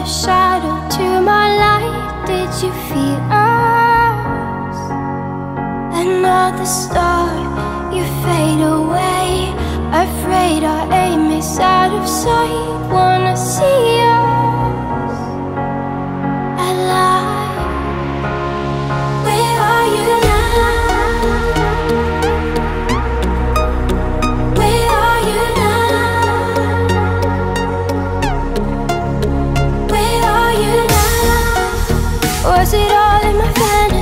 another shadow to my light. Did you feel us? Another star, you fade away. Afraid our aim is out of sight. Wanna see us alive. Where are you now? Where are you now? Where are you now? Was it all in my fantasy?